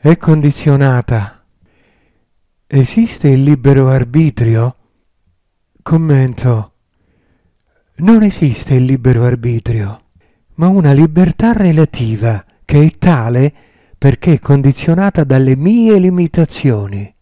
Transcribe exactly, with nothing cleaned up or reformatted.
è condizionata. Esiste il libero arbitrio? Commento. Non esiste il libero arbitrio, ma una libertà relativa che è tale perché è condizionata dalle mie limitazioni.